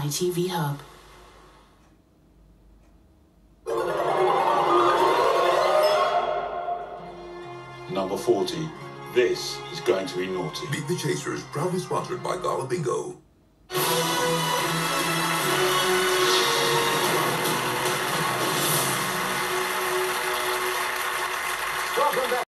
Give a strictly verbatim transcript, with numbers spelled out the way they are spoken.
I T V Hub. Number forty. This is going to be naughty. Beat the Chasers, proudly sponsored by Gala Bingo.